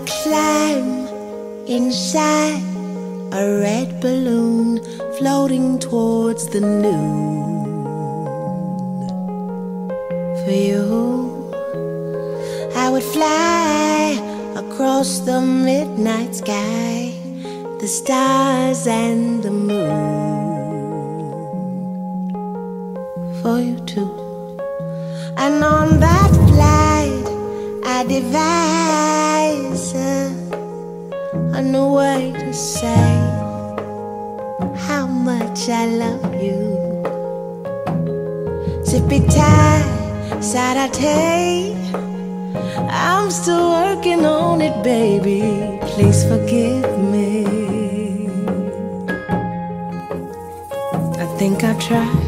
climb inside a red balloon floating towards the noon. For you, I would fly across the midnight sky, the stars and the moon. For you too. And on that flight I devise a new way to say how much I love you. Zippy-tie, side-I-tay, I'm still working on it, baby. Please forgive me. I think I'll try